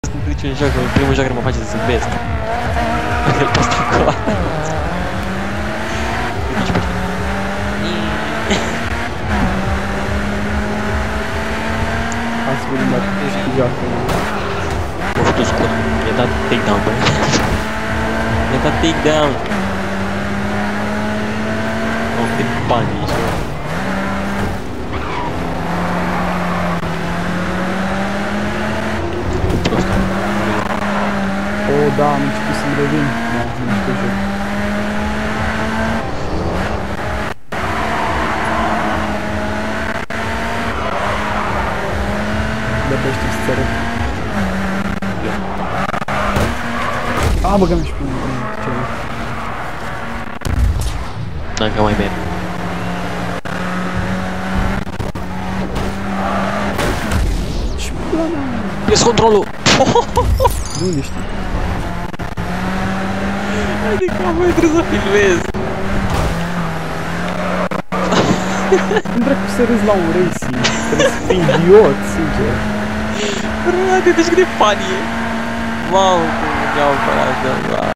niciun joc, primul joc care mă face să zâmbesc. El poate acolo. Astfel de și cu joacă. M-a făcut scurt. Mi-a dat takedown, băi. Mi-a dat takedown. Oh, câte bani ești. O, da, am început să-mi revin. Da, nu știu joc. De-abia știu să țără. A, băgăm și pe ceva. Dacă mai merg. Și plana. Ies controlul! Nu le știi. Adică mai trebuie să filmez. Cum dracu să râzi la un racing? Trebuie să fii idiot, sincer. Frate, deci cât de funny e! Wow, cum mi-au apărat de la...